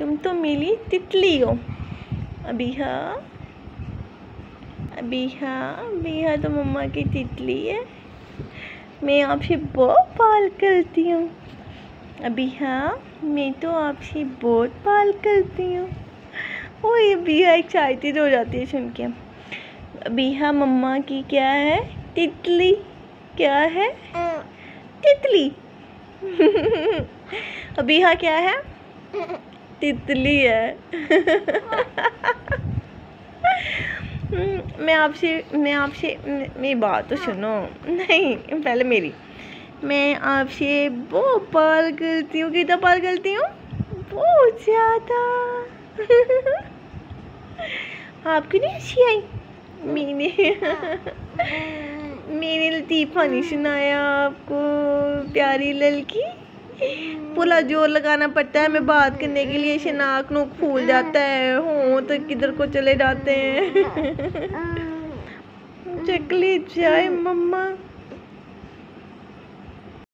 तुम तो मेरी तितली हो। अभी हाँ तो मम्मा की तितली है। मैं आपसे बहुत प्यार करती हूँ। अभी हाँ, मैं तो आपसे बहुत प्यार करती हूँ। ओ ये बिहा एक्साइटेड हो जाती है सुन के। अभी हाँ मम्मा की क्या है? तितली। क्या है? तितली। अभी हाँ क्या है? तितली है। मैं आपसे मेरी बात तो सुनो। नहीं पहले मेरी। मैं आपसे बहुत प्यार करती हूँ। कितना प्यार करती हूँ? बहुत ज़्यादा। आपको नहीं हंसी आई? मैंने लतीफ़ा नहीं सुनाया आपको प्यारी लड़की। पूरा जोर लगाना पड़ता है हमें बात करने के लिए। ऐसे नाक नूक फूल जाता है, हों तो किधर को चले जाते हैं। चकली चाय मम्मा।